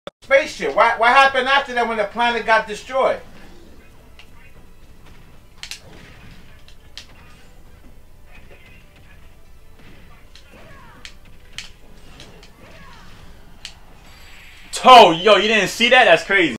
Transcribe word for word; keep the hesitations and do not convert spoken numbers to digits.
spaceship. What, what happened after that when the planet got destroyed? Oh, yo, you didn't see that? That's crazy.